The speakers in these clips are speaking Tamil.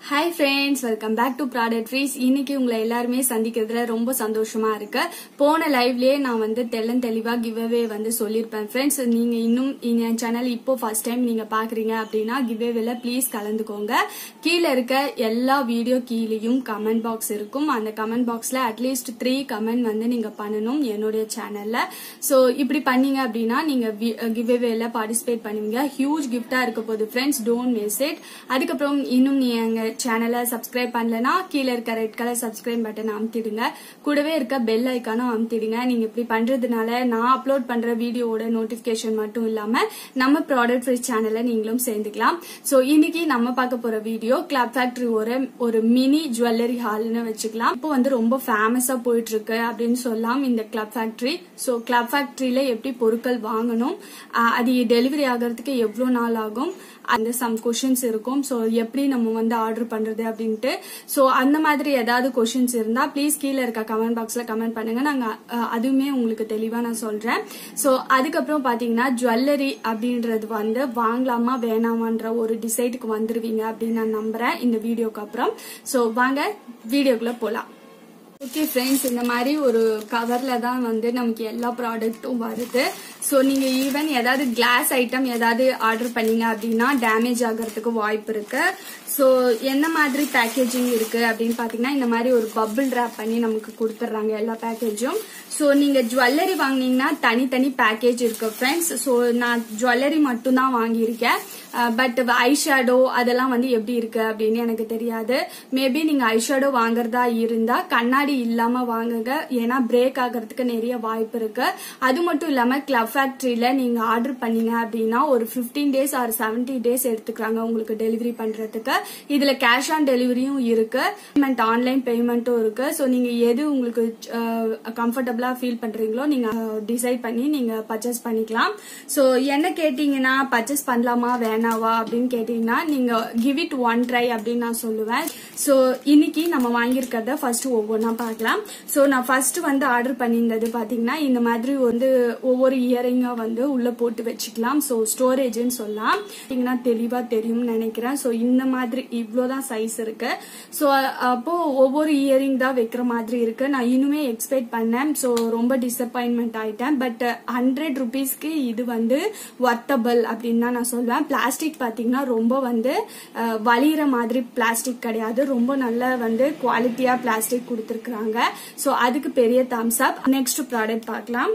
Hi friends, welcome back to Product Freeze. இன்னைக்கு உங்களை எல்லாருமே சந்திக்கிறதுல ரொம்ப சந்தோஷமா இருக்கு. போன லைவ்லயே நான் வந்து தெளிவா giveaway வந்து சொல்லிருப்பேன் friends. நீங்க இன்னும் என் சேனல் இப்போ ஃபர்ஸ்ட் டைம் நீங்க பாக்குறீங்க அப்படினா giveawayல ப்ளீஸ் கலந்துக்கோங்க. கீழ இருக்க எல்லா வீடியோ கீழேயும் கமெண்ட் பாக்ஸ் இருக்கும். அந்த கமெண்ட் பாக்ஸ்ல அட்லீஸ்ட் 3 கமெண்ட் வந்து நீங்க பண்ணனும் என்னோட சேனல்ல. சோ இப்படி பண்ணீங்க அப்படினா நீங்க giveawayல பார்ட்டிசிபேட் பண்ணுவீங்க. ஹியூஜ் gift-ஆ இருக்க போகுது friends. Don't miss it. அதுக்கு அப்புறம் இன்னும் நீங்க சேனலை சப்ஸ்கிரைப் பண்ணலனா கீழ இருக்க ரெட் கலர் சப்ஸ்கிரைப் பட்டன் அமுத்திடுங்க. கூடவே இருக்க பெல் ஐகானும் அமுத்திடுங்க. நீங்க இப்படி பண்றதுனால நான் அப்லோட் பண்ற வீடியோவோட நோட்டிபிகேஷன் மட்டும் இல்லாம நம்ம ப்ராடக்ட் ஃப்ரீஸ் சேனல்ல நீங்களும் சேர்ந்துக்கலாம். சோ இன்னைக்கு நம்ம பார்க்க போற வீடியோ கிளப் ஃபேக்டரி ஒரு மினி ஜுவல்லரி ஹால்னு வச்சுக்கலாம். இப்போ வந்து ரொம்ப ஃபேமஸா போயிட்டு இருக்கு அப்படின்னு சொல்லலாம் இந்த கிளப் ஃபேக்டரி. சோ கிளப் ஃபேக்டரியில எப்படி பொருட்கள் வாங்கணும், அது டெலிவரி ஆகிறதுக்கு எவ்வளவு நாள் ஆகும், அந்த சம் கொஸ்டின்ஸ் இருக்கும். சோ எப்படி நம்ம வந்து ஆர்டர் பண்றது அப்படின்ட்டு. சோ அந்த மாதிரி ஏதாவது கொஸ்டின்ஸ் இருந்தா ப்ளீஸ் கீழ இருக்க கமெண்ட் பாக்ஸ்ல கமெண்ட் பண்ணுங்க. நாங்க அதுவுமே உங்களுக்கு தெளிவா நான் சொல்றேன். சோ அதுக்கப்புறம் பாத்தீங்கன்னா ஜுவல்லரி அப்படின்றது வந்து வாங்கலாமா வேணாமான்ற ஒரு டிசைடுக்கு வந்துருவீங்க அப்படின்னு நான் நம்புறேன் இந்த வீடியோக்கு அப்புறம். சோ வாங்க வீடியோக்குள்ள போலாம். ஓகே ஃப்ரெண்ட்ஸ், இந்த மாதிரி ஒரு கவர்ல தான் வந்து நமக்கு எல்லா ப்ராடக்ட்டும் வருது. சோ நீங்க ஈவன் ஏதாவது கிளாஸ் ஐட்டம் ஏதாவது ஆர்டர் பண்ணீங்க அப்படின்னா டேமேஜ் ஆகிறதுக்கு வாய்ப்பு இருக்கு. சோ என்ன மாதிரி பேக்கேஜிங் இருக்கு அப்படின்னு பாத்தீங்கன்னா இந்த மாதிரி ஒரு பபிள் டிராப் பண்ணி நமக்கு கொடுத்துட்றாங்க எல்லா பேக்கேஜும். சோ நீங்க ஜுவல்லரி வாங்கினீங்கன்னா தனித்தனி பேக்கேஜ் இருக்கு ஃப்ரெண்ட்ஸ். சோ நான் ஜுவல்லரி மட்டும் தான் வாங்கியிருக்கேன். பட் ஐஷேடோ அதெல்லாம் வந்து எப்படி இருக்கு அப்படின்னு எனக்கு தெரியாது. மேபி நீங்க ஐஷேடோ வாங்குறதா இருந்தா கண்ணாடி இல்லாம வாங்குங்க. ஏன்னா பிரேக் ஆகிறதுக்கு நிறைய வாய்ப்பு இருக்கு. அது மட்டும் இல்லாம கிளப் ஃபேக்டரியில நீங்க ஆர்டர் பண்ணீங்க அப்படின்னா ஒரு 15 days ஆர் 70 days எடுத்துக்கிறாங்க உங்களுக்கு டெலிவரி பண்றதுக்கு. இதுல கேஷ் ஆன் டெலிவரியும் இருக்கு, ஆன்லைன் பேமெண்ட்டும் இருக்கு. சோ நீங்க எது உங்களுக்கு கம்ஃபர்டபிளா ஃபீல் பண்றீங்களோ நீங்க டிசைட் பண்ணி நீங்க பர்ச்சேஸ் பண்ணிக்கலாம். சோ என்ன கேட்டீங்கன்னா பர்ச்சேஸ் பண்ணலாமா வேணாவா அப்படின்னு கேட்டீங்கன்னா நீங்க கிவ் இட் ஒன் ட்ரை அப்படின்னு நான் சொல்லுவேன். சோ இன்னைக்கு நம்ம வாங்கியிருக்கிறத ஃபர்ஸ்ட் ஒவ்வொன்னா பார்க்கலாம். சோ நான் ஃபர்ஸ்ட் வந்து ஆர்டர் பண்ணியிருந்தது பாத்தீங்கன்னா இந்த மாதிரி வந்து ஒவ்வொரு இயரிங்கா வந்து உள்ள போட்டு வச்சுக்கலாம். சோ ஸ்டோரேஜ்னு சொல்லலாம். தெளிவா தெரியும்னு நினைக்கிறேன். சோ இந்த மாதிரி இவ்வளவுதான் சைஸ் இருக்கு. சோ அப்போ ஒவ்வொரு இயரிங் தான் வைக்கிற மாதிரி இருக்கு. நான் இன்னுமே எக்ஸ்பெக்ட் பண்ணேன். சோ ரொம்ப டிசப்பாயின்மெண்ட் ஆயிட்டேன். பட் 100 rupeesக்கு இது வந்து வர்த்தபிள் அப்படின்னு தான் நான் சொல்லுவேன். பிளாஸ்டிக் பாத்தீங்கன்னா ரொம்ப வந்து வலிகிற மாதிரி பிளாஸ்டிக் கிடையாது. ரொம்ப நல்ல வந்து குவாலிட்டியா பிளாஸ்டிக் கொடுத்திருக்காங்க. சோ அதுக்கு பெரிய தம்ஸ் அப். நெக்ஸ்ட் ப்ராடக்ட் பார்க்கலாம்.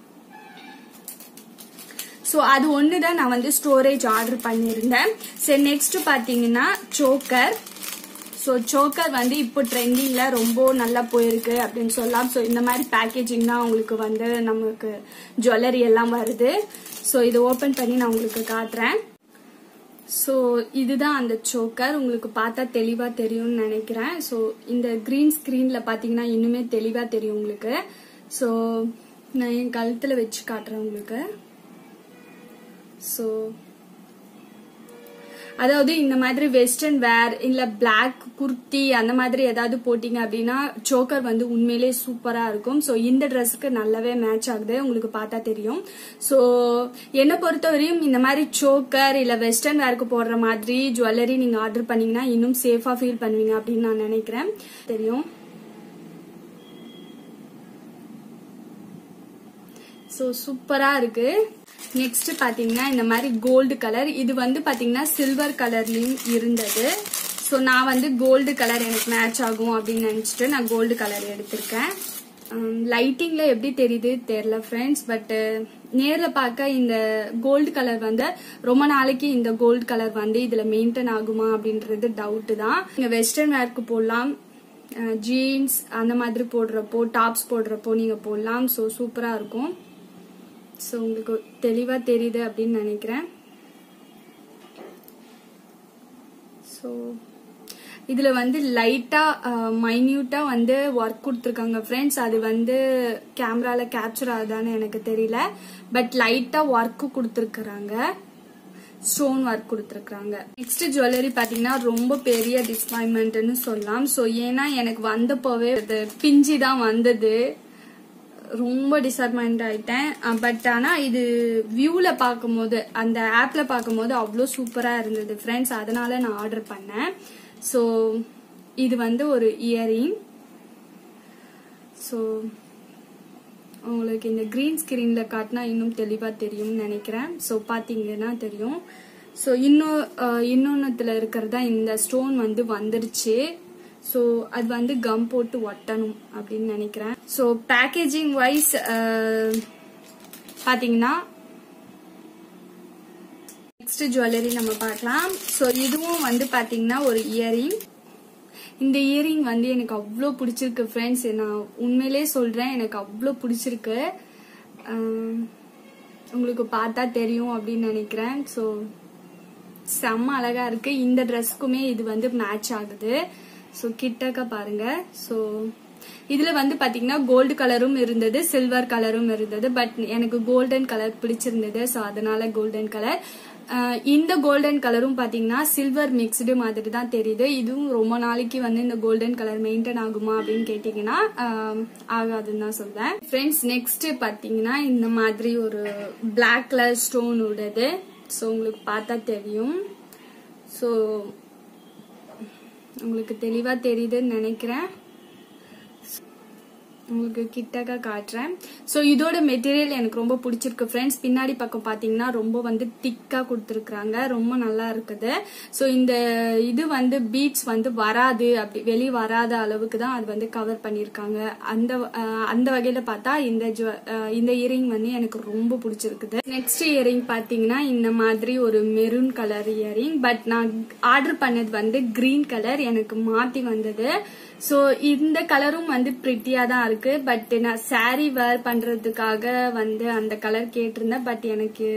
சோ அது ஒண்ணுதான் நான் வந்து ஸ்டோரேஜ் ஆர்டர் பண்ணிருந்தேன். சரி நெக்ஸ்ட் பாத்தீங்கன்னா சோக்கர். சோ சோக்கர் வந்து இப்போ ட்ரெண்டிங்ல ரொம்ப நல்லா போயிருக்கு அப்படின்னு சொல்லலாம். சோ இந்த மாதிரி பேக்கேஜிங் தான் உங்களுக்கு வந்து நமக்கு ஜுவல்லரி எல்லாம் வருது. சோ இதை ஓபன் பண்ணி நான் உங்களுக்கு காட்டுறேன். சோ இதுதான் அந்த சோக்கர். உங்களுக்கு பார்த்தா தெளிவா தெரியும்னு நினைக்கிறேன். சோ இந்த கிரீன் ஸ்கிரீன்ல பாத்தீங்கன்னா இன்னுமே தெளிவா தெரியும் உங்களுக்கு. சோ நான் என் கழுத்துல வச்சு காட்டுறேன் உங்களுக்கு. சோ அதாவது இந்த மாதிரி வெஸ்டர்ன் வேர் இல்ல பிளாக் குர்த்தி அந்த மாதிரி ஏதாவது போட்டீங்க அப்படின்னா சோக்கர் வந்து உண்மையிலே சூப்பரா இருக்கும். சோ இந்த ட்ரெஸ்க்கு நல்லாவே மேட்ச் ஆகுது, உங்களுக்கு பார்த்தா தெரியும். சோ என்ன பொறுத்தவரையும் இந்த மாதிரி சோக்கர் இல்ல வெஸ்டர்ன் வேருக்கு போடுற மாதிரி ஜுவல்லரி நீங்க ஆர்டர் பண்ணீங்கன்னா இன்னும் சேஃபா ஃபீல் பண்ணுவீங்க அப்படின்னு நான் நினைக்கிறேன். தெரியும். சோ சூப்பரா இருக்கு. நெக்ஸ்ட் பாத்தீங்கன்னா இந்த மாதிரி கோல்டு கலர். இது வந்து பாத்தீங்கன்னா சில்வர் கலர்லயும் இருந்தது. சோ நான் வந்து கோல்டு கலர் எனக்கு மேட்ச் ஆகும் அப்படின்னு நினைச்சிட்டு நான் கோல்டு கலர் எடுத்திருக்கேன். லைட்டிங்ல எப்படி தெரியுது தெரியல ஃப்ரெண்ட்ஸ். பட் நேர்ல பார்க்க இந்த கோல்டு கலர் வந்து ரொம்ப நாளைக்கு இந்த கோல்டு கலர் வந்து இதுல மெயின்டைன் ஆகுமா அப்படின்றது டவுட் தான். நீங்க வெஸ்டர்ன் வேர்க்கு போடலாம், ஜீன்ஸ் அந்த மாதிரி போடுறப்போ டாப்ஸ் போடுறப்போ நீங்க போடலாம். சோ சூப்பரா இருக்கும். சோ உங்களுக்கு தெளிவா தெரியுது அப்படின்னு நினைக்கிறேன். சோ இதுல வந்து லைட்டா மைன்யூட்டா வந்து ஒர்க் கொடுத்துருக்காங்க ஃப்ரெண்ட்ஸ். அது வந்து கேமரால கேப்சர் ஆகுதான்னு எனக்கு தெரியல. பட் லைட்டா ஒர்க் கொடுத்துருக்காங்க, ஸ்டோன் ஒர்க் கொடுத்துருக்காங்க. நெக்ஸ்ட் ஜுவல்லரி பாத்தீங்கன்னா ரொம்ப பெரிய டிசப்பாயின்மெண்ட்னு சொல்லலாம். சோ ஏன்னா எனக்கு வந்தப்போவே பிஞ்சி தான் வந்தது. ரொம்ப டிசப்பாயிண்ட் ஆயிட்டேன். பட் ஆனா இது வியூல பாக்கும்போது அந்த ஆப்ல பாக்கும்போது அவ்வளவு சூப்பரா இருந்தது ஃப்ரெண்ட்ஸ். அதனால நான் ஆர்டர் பண்ணேன். ஸோ இது வந்து ஒரு இயரிங். ஸோ உங்களுக்கு இந்த கிரீன் ஸ்கிரீன்ல காட்டினா இன்னும் தெளிவா தெரியும்னு நினைக்கிறேன். ஸோ பாத்தீங்கன்னா தெரியும். ஸோ இன்னொன்னுத்துல இருக்கிறதா இந்த ஸ்டோன் வந்து வந்துருச்சு. ஸோ அது வந்து கம் போட்டு ஒட்டணும் அப்படின்னு நினைக்கிறேன். ஸோ பேக்கேஜிங் வைஸ் பாத்தீங்கன்னா நெக்ஸ்ட் ஜுவல்லரி நம்ம பார்க்கலாம். ஸோ இதுவும் வந்து பாத்தீங்கன்னா ஒரு இயரிங். இந்த இயரிங் வந்து எனக்கு அவ்வளோ பிடிச்சிருக்கு ஃப்ரெண்ட்ஸ். நான் உண்மையிலே சொல்றேன், எனக்கு அவ்வளோ பிடிச்சிருக்கு. உங்களுக்கு பார்த்தா தெரியும் அப்படின்னு நினைக்கிறேன். ஸோ செம்ம அழகா இருக்கு. இந்த ட்ரெஸ்க்குமே இது வந்து மேட்ச் ஆகுது. ஸோ கிட்டக்க பாருங்க. ஸோ இதுல வந்து பாத்தீங்கன்னா கோல்டு கலரும் இருந்தது, சில்வர் கலரும் இருந்தது. பட் எனக்கு கோல்டன் கலர் பிடிச்சிருந்தது. ஸோ அதனால கோல்டன் கலர். இந்த கோல்டன் கலரும் பாத்தீங்கன்னா சில்வர் மிக்ஸ்டு மாதிரி தான் தெரியுது. இதுவும் ரொம்ப நாளைக்கு வந்து இந்த கோல்டன் கலர் மெயின்டைன் ஆகுமா அப்படின்னு கேட்டீங்கன்னா ஆகாதுன்னு தான் சொல்றேன். ஃப்ரெண்ட்ஸ் நெக்ஸ்ட் பாத்தீங்கன்னா இந்த மாதிரி ஒரு பிளாக் கலர் ஸ்டோன் உடையது. ஸோ உங்களுக்கு பார்த்தா தெரியும். ஸோ உங்களுக்கு தெளிவா தெரியுதுன்னு நினைக்கிறேன். உங்களுக்கு கிட்டக்க காட்டுறேன். ஸோ இதோட மெட்டீரியல் எனக்கு ரொம்ப பிடிச்சிருக்கு ஃப்ரெண்ட்ஸ். பின்னாடி பக்கம் பாத்தீங்கன்னா ரொம்ப வந்து திக்கா கொடுத்துருக்காங்க, ரொம்ப நல்லா இருக்குது. ஸோ இந்த இது வந்து பீட்ஸ் வந்து வராது, அப்படி வெளியே வராத அளவுக்கு தான் அது வந்து கவர் பண்ணிருக்காங்க. அந்த வகையில பார்த்தா இந்த இயரிங் வந்து எனக்கு ரொம்ப பிடிச்சிருக்குது. நெக்ஸ்ட் இயரிங் பாத்தீங்கன்னா இந்த மாதிரி ஒரு மெரூன் கலர் இயரிங். பட் நான் ஆர்டர் பண்ணது வந்து கிரீன் கலர், எனக்கு மாத்தி வந்தது. ஸோ இந்த கலரும் வந்து பிரிட்டியா தான் இருக்கு. பட் நான் சாரி வேர் பண்றதுக்காக வந்து அந்த கலர் கேட்டிருந்தேன். பட் எனக்கு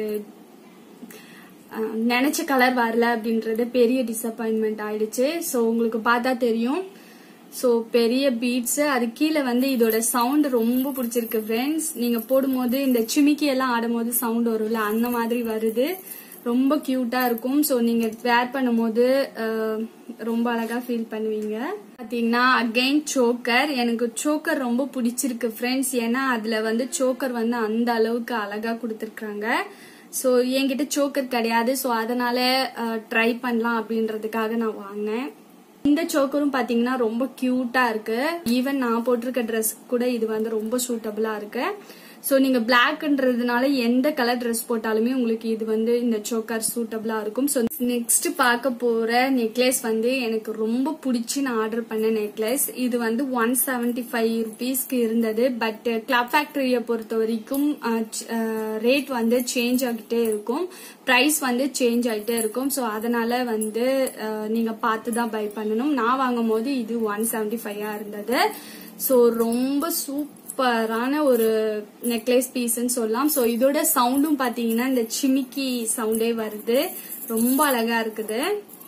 நினைச்ச கலர் வரல அப்படின்றது பெரிய டிசப்பாயின்மெண்ட் ஆயிடுச்சு. ஸோ உங்களுக்கு பார்த்தா தெரியும். ஸோ பெரிய பீட்ஸ், அது கீழே வந்து இதோட சவுண்ட் ரொம்ப பிடிச்சிருக்கு ஃப்ரெண்ட்ஸ். நீங்க போடும்போது இந்த சிமிக்கி எல்லாம் ஆடும்போது சவுண்ட் வரும்ல, அந்த மாதிரி வருது. ரொம்ப கியூட்டா இருக்கும். ஸோ நீங்க வேர் பண்ணும்போது ரொம்ப அழகா ஃபீல் பண்ணுவீங்க. பாத்தீங்கன்னா அகைன் சோக்கர். எனக்கு சோக்கர் ரொம்ப பிடிச்சிருக்கு ஃப்ரெண்ட்ஸ். ஏன்னா அதுல வந்து சோக்கர் வந்து அந்த அளவுக்கு அழகா கொடுத்துருக்காங்க. ஸோ என்கிட்ட சோக்கர் கிடையாது. ஸோ அதனால ட்ரை பண்ணலாம் அப்படின்றதுக்காக நான் வாங்கினேன். இந்த சோக்கரும் பாத்தீங்கன்னா ரொம்ப கியூட்டா இருக்கு. ஈவன் நான் போட்டிருக்க ட்ரெஸ் கூட இது வந்து ரொம்ப சூட்டபிளா இருக்கு. ஸோ நீங்க பிளாக்ன்றதுனால எந்த கலர் ட்ரெஸ் போட்டாலுமே உங்களுக்கு இது வந்து இந்த சோக்கர் சூட்டபிளா இருக்கும். ஸோ நெக்ஸ்ட் பார்க்க போற நெக்லஸ் வந்து எனக்கு ரொம்ப பிடிச்சி நான் ஆர்டர் பண்ண நெக்லஸ். இது வந்து 175 rupeesக்கு இருந்தது. பட் கிளப் ஃபேக்டரியை பொறுத்த வரைக்கும் ரேட் வந்து சேஞ்ச் ஆகிட்டே இருக்கும், பிரைஸ் வந்து சேஞ்ச் ஆகிட்டே இருக்கும். ஸோ அதனால வந்து நீங்க பார்த்து தான் பை பண்ணணும். நான் வாங்கும் போது இது 175 இருந்தது. ஸோ ரொம்ப சூப்பரான ஒரு நெக்லஸ் பீஸ்ன்னு சொல்லலாம். ஸோ இதோட சவுண்டும் பாத்தீங்கன்னா இந்த சிமிக்கி சவுண்டே வருது, ரொம்ப அழகா இருக்குது.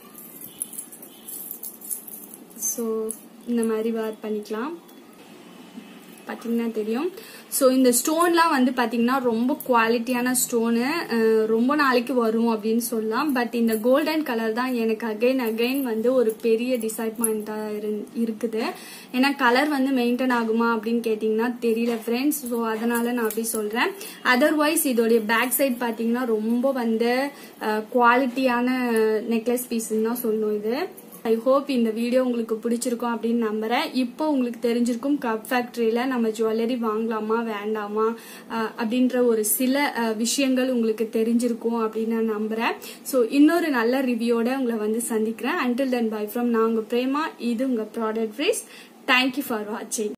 ஸோ இந்த மாதிரி வேர் பண்ணிக்கலாம், பாத்தீங்கன்னா தெரியும். ஸோ இந்த ஸ்டோன்லாம் வந்து பாத்தீங்கன்னா ரொம்ப குவாலிட்டியான ஸ்டோனு, ரொம்ப நாளைக்கு வரும் அப்படின்னு சொல்லலாம். பட் இந்த கோல்டன் கலர் தான் எனக்கு அகைன் வந்து ஒரு பெரிய டிசப்பாயிண்டா இருக்குது. ஏன்னா கலர் வந்து மெயின்டைன் ஆகுமா அப்படின்னு கேட்டீங்கன்னா தெரியல ஃப்ரெண்ட்ஸ். ஸோ அதனால நான் அப்படி சொல்றேன். அதர்வைஸ் இதோடைய பேக் சைட் பாத்தீங்கன்னா ரொம்ப வந்து குவாலிட்டியான நெக்லஸ் பீஸ்ன்னு தான் சொல்லணும் இது. ஐ ஹோப் இந்த வீடியோ உங்களுக்கு பிடிச்சிருக்கும் அப்படின்னு நம்புறேன். இப்போ உங்களுக்கு தெரிஞ்சிருக்கும் கப் ஃபேக்டரியில நம்ம ஜுவல்லரி வாங்கலாமா வேண்டாமா அப்படின்ற ஒரு சில விஷயங்கள் உங்களுக்கு தெரிஞ்சிருக்கும் அப்படின்னு நான் நம்புறேன். ஸோ இன்னொரு நல்ல ரிவ்யூவோட உங்களை வந்து சந்திக்கிறேன். அன்டில் தென் பை ஃப்ரம் நான் உங்க பிரேமா. இது உங்க ப்ராடக்ட் ரிவ்யூஸ். தேங்க்யூ ஃபார் வாட்சிங்.